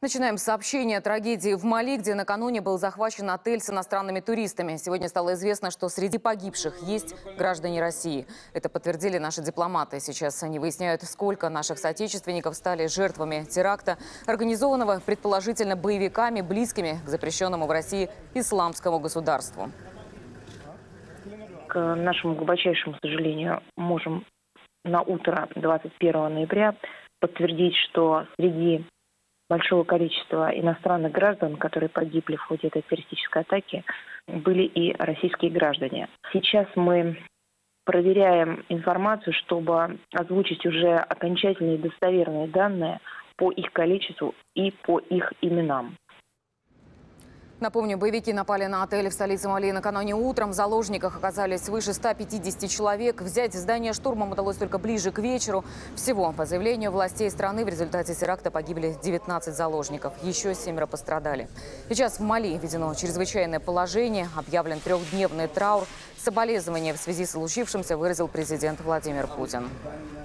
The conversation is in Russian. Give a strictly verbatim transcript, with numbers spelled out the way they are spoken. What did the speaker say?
Начинаем с сообщения о трагедии в Мали, где накануне был захвачен отель с иностранными туристами. Сегодня стало известно, что среди погибших есть граждане России. Это подтвердили наши дипломаты. Сейчас они выясняют, сколько наших соотечественников стали жертвами теракта, организованного предположительно боевиками, близкими к запрещенному в России исламскому государству. К нашему глубочайшему сожалению, можем на утро двадцать первого ноября подтвердить, что среди большого количества иностранных граждан, которые погибли в ходе этой террористической атаки, были и российские граждане. Сейчас мы проверяем информацию, чтобы озвучить уже окончательные достоверные данные по их количеству и по их именам. Напомню, боевики напали на отель в столице Мали накануне утром. В заложниках оказались свыше ста пятидесяти человек. Взять здание штурмом удалось только ближе к вечеру. Всего, по заявлению властей страны, в результате теракта погибли девятнадцать заложников. Еще семеро пострадали. Сейчас в Мали введено чрезвычайное положение. Объявлен трехдневный траур. Соболезнования в связи с случившимся выразил президент Владимир Путин.